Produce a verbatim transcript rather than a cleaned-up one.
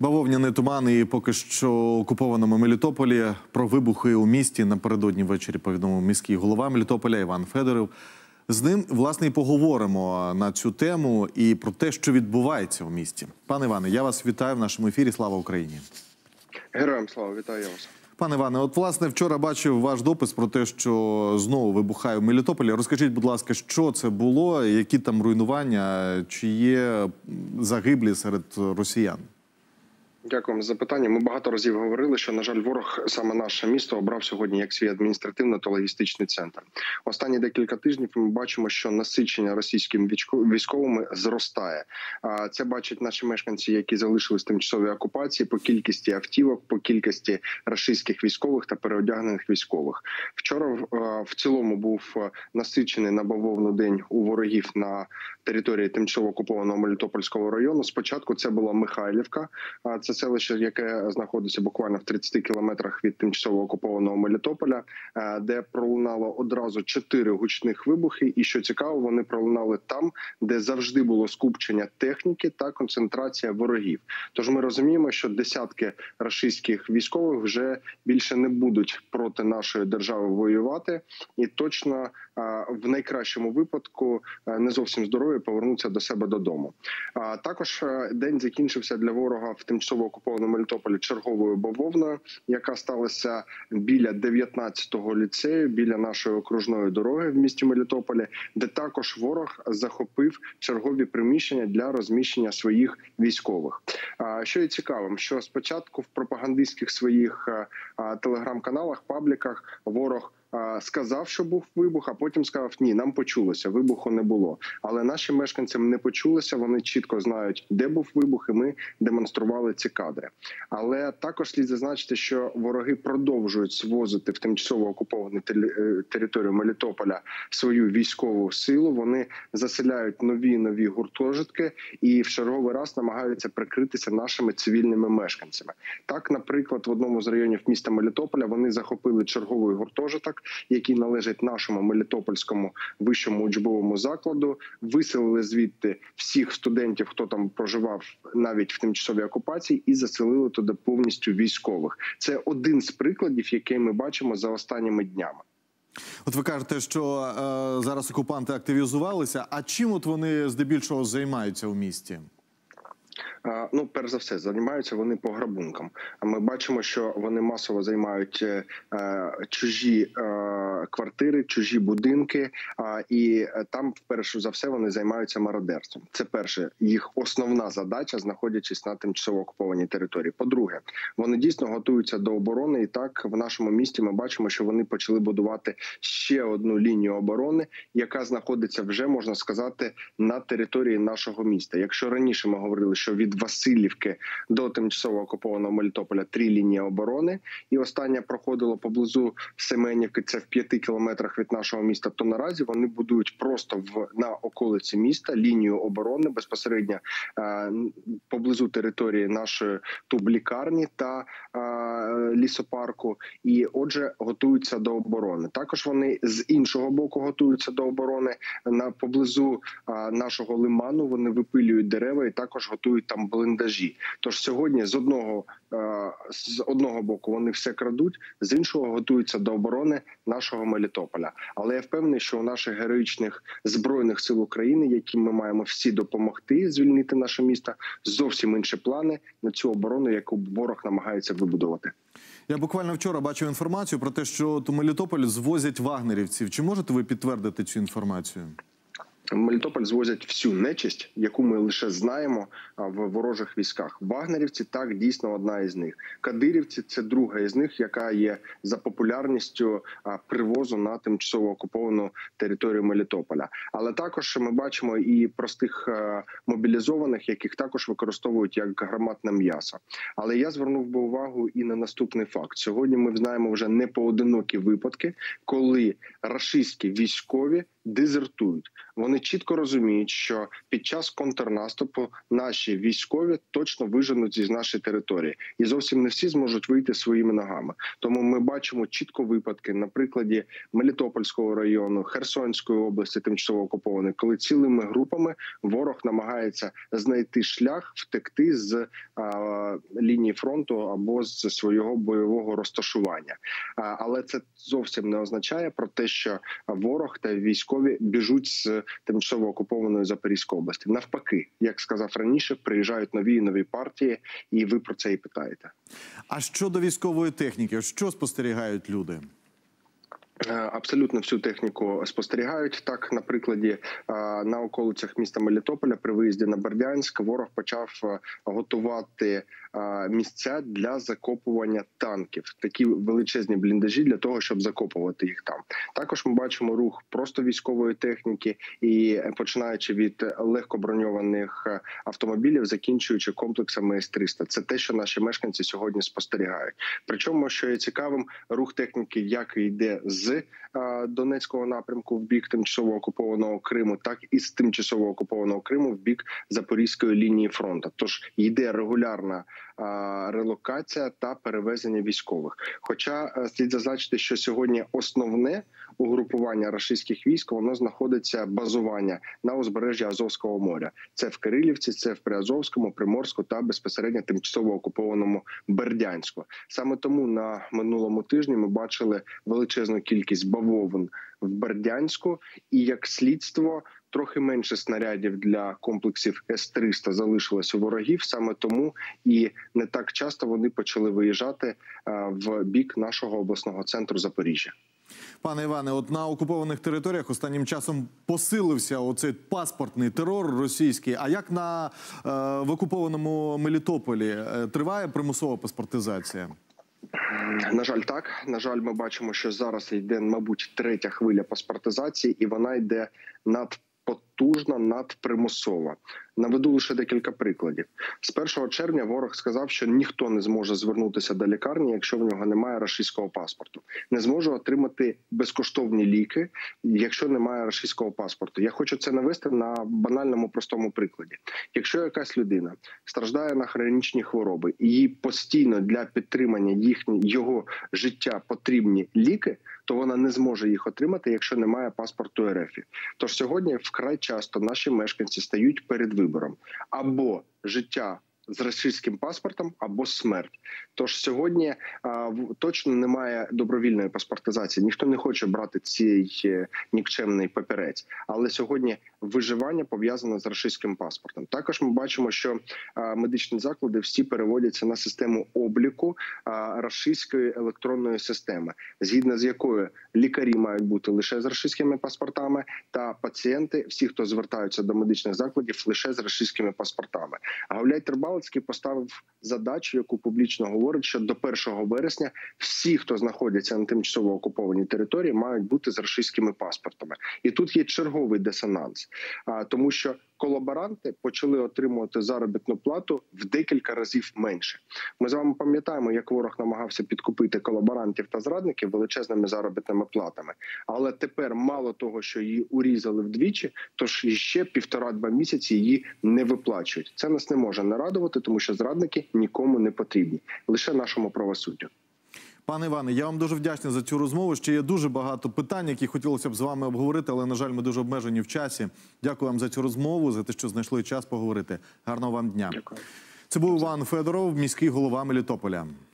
Бавовняний туман і поки що окупованому Мелітополі. Про вибухи у місті напередодні ввечері повідомив міський голова Мелітополя Іван Федоров. З ним, власне, і поговоримо на цю тему і про те, що відбувається у місті. Пане Іване, я вас вітаю в нашому ефірі. Слава Україні! Героям слава, вітаю вас. Пане Іване, от, власне, вчора бачив ваш допис про те, що знову вибухає в Мелітополі. Розкажіть, будь ласка, що це було, які там руйнування, чи є загиблі серед росіян? Дякуємо за запитання. Ми багато разів говорили, що, на жаль, ворог саме наше місто обрав сьогодні як свій адміністративно та логістичний центр. Останні декілька тижнів ми бачимо, що насичення російськими військовими зростає. Це бачать наші мешканці, які залишились в тимчасовій окупації, по кількості автівок, по кількості російських військових та переодягнених військових. Вчора в цілому був насичений на бавовну день у ворогів на території тимчасово окупованого Мелітопольського району. Спочатку це була Михайлівка, це селище, яке знаходиться буквально в тридцяти кілометрах від тимчасово окупованого Мелітополя, де пролунало одразу чотири гучних вибухи. І, що цікаво, вони пролунали там, де завжди було скупчення техніки та концентрація ворогів. Тож ми розуміємо, що десятки російських військових вже більше не будуть проти нашої держави воювати. І точно в найкращому випадку не зовсім здорові повернуться до себе додому. Також день закінчився для ворога в тимчасово окупованому Мелітополі черговою бавовною, яка сталася біля дев'ятнадцятого ліцею, біля нашої окружної дороги в місті Мелітополі, де також ворог захопив чергові приміщення для розміщення своїх військових. Що є цікавим, що спочатку в пропагандистських своїх телеграм-каналах, пабліках ворог сказав, що був вибух, а потім сказав, ні, нам почулося, вибуху не було. Але нашим мешканцям не почулося, вони чітко знають, де був вибух, і ми демонстрували ці кадри. Але також слід зазначити, що вороги продовжують звозити в тимчасово окуповану територію Мелітополя свою військову силу, вони заселяють нові-нові гуртожитки і в черговий раз намагаються прикритися нашими цивільними мешканцями. Так, наприклад, в одному з районів міста Мелітополя вони захопили черговий гуртожиток, який належить нашому Мелітопольському вищому учбовому закладу, виселили звідти всіх студентів, хто там проживав навіть в тимчасовій окупації, і заселили туди повністю військових. Це один з прикладів, який ми бачимо за останніми днями. От ви кажете, що е, зараз окупанти активізувалися, а чим от вони здебільшого займаються у місті? Ну, перш за все, займаються вони пограбунком. Ми бачимо, що вони масово займають е, чужі е, квартири, чужі будинки, е, і там, перш за все, вони займаються мародерством. Це перше, їх основна задача, знаходячись на тимчасово окупованій території. По-друге, вони дійсно готуються до оборони, і так в нашому місті ми бачимо, що вони почали будувати ще одну лінію оборони, яка знаходиться вже, можна сказати, на території нашого міста. Якщо раніше ми говорили, що від Васильівки до тимчасово окупованого Мелітополя три лінії оборони, і остання проходила поблизу Семенівки, це в п'яти кілометрах від нашого міста, то наразі вони будують просто в, на околиці міста лінію оборони, безпосередньо е, поблизу території нашої тублікарні та е, лісопарку, і отже готуються до оборони. Також вони з іншого боку готуються до оборони, на поблизу е, нашого лиману вони випилюють дерева і також готують там бліндажі. Тож сьогодні з одного, з одного боку вони все крадуть, з іншого готуються до оборони нашого Мелітополя. Але я впевнений, що у наших героїчних Збройних сил України, яким ми маємо всі допомогти звільнити наше місто, зовсім інші плани на цю оборону, яку ворог намагається вибудувати. Я буквально вчора бачив інформацію про те, що у Мелітополь звозять вагнерівців. Чи можете ви підтвердити цю інформацію? В Мелітополь звозять всю нечисть, яку ми лише знаємо в ворожих військах. Вагнерівці, так, дійсно одна із них. Кадирівці – це друга із них, яка є за популярністю привозу на тимчасово окуповану територію Мелітополя. Але також ми бачимо і простих мобілізованих, яких також використовують як гарматне м'ясо. Але я звернув би увагу і на наступний факт. Сьогодні ми знаємо вже непоодинокі випадки, коли рашистські військові дезертують. Вони чітко розуміють, що під час контрнаступу наші військові точно виженуть із нашої території. І зовсім не всі зможуть вийти своїми ногами. Тому ми бачимо чітко випадки на прикладі Мелітопольського району, Херсонської області, тимчасово окупованої, коли цілими групами ворог намагається знайти шлях, втекти з а, лінії фронту або з свого бойового розташування. А, але це зовсім не означає про те, що ворог та військові біжуть з тимчасово окупованої Запорізької області. Навпаки, як сказав раніше, приїжджають нові і нові партії, і ви про це і питаєте. А щодо військової техніки, що спостерігають люди? Абсолютно всю техніку спостерігають. Так, на прикладі на околицях міста Мелітополя при виїзді на Бердянськ ворог почав готувати місця для закопування танків. Такі величезні бліндажі для того, щоб закопувати їх там. Також ми бачимо рух просто військової техніки, і починаючи від легкоброньованих автомобілів, закінчуючи комплексами С триста. Це те, що наші мешканці сьогодні спостерігають. Причому, що є цікавим, рух техніки як йде з Донецького напрямку в бік тимчасово окупованого Криму, так і з тимчасово окупованого Криму в бік Запорізької лінії фронту. Тож йде регулярна релокація та перевезення військових. Хоча слід зазначити, що сьогодні основне угрупування російських військ, воно знаходиться базування на узбережжі Азовського моря. Це в Кирилівці, це в Приазовському, Приморську та безпосередньо тимчасово окупованому Бердянську. Саме тому на минулому тижні ми бачили величезну кількість бавовн в Бердянську, і як слідство трохи менше снарядів для комплексів С триста залишилось у ворогів. Саме тому і не так часто вони почали виїжджати в бік нашого обласного центру Запоріжжя. Пане Іване, от на окупованих територіях останнім часом посилився оцей паспортний терор російський. А як на, е, в окупованому Мелітополі триває примусова паспортизація? На жаль, так. На жаль, ми бачимо, що зараз йде, мабуть, третя хвиля паспортизації, і вона йде надпотужна, надпримусова. Наведу лише декілька прикладів. З першого червня ворог сказав, що ніхто не зможе звернутися до лікарні, якщо в нього немає російського паспорту. Не зможе отримати безкоштовні ліки, якщо немає російського паспорту. Я хочу це навести на банальному простому прикладі. Якщо якась людина страждає на хронічні хвороби і їй постійно для підтримання їхні, його життя потрібні ліки, то вона не зможе їх отримати, якщо немає паспорту РФ. Тож сьогодні вкрай часто наші мешканці стають перед вибором: або життя з російським паспортом, або смерть. Тож сьогодні а, точно немає добровільної паспортизації. Ніхто не хоче брати цей е, нікчемний папірець. Але сьогодні виживання пов'язане з російським паспортом. Також ми бачимо, що а, медичні заклади всі переводяться на систему обліку а, російської електронної системи, згідно з якою лікарі мають бути лише з російськими паспортами, та пацієнти, всі, хто звертаються до медичних закладів, лише з російськими паспортами. Гауляй Тербалицький поставив задачу, яку публічно говорить, що до першого вересня всі, хто знаходяться на тимчасово окупованій території, мають бути з російськими паспортами. І тут є черговий дисонанс, тому що колаборанти почали отримувати заробітну плату в декілька разів менше. Ми з вами пам'ятаємо, як ворог намагався підкупити колаборантів та зрадників величезними заробітними платами. Але тепер мало того, що її урізали вдвічі, тож ще півтора-два місяці її не виплачують. Це нас не може не радувати, тому що зрадники нікому не потрібні, лише нашому правосуддю. Пане Іване, я вам дуже вдячний за цю розмову. Ще є дуже багато питань, які хотілося б з вами обговорити, але, на жаль, ми дуже обмежені в часі. Дякую вам за цю розмову, за те, що знайшли час поговорити. Гарного вам дня. Дякую. Це був Іван Федоров, міський голова Мелітополя.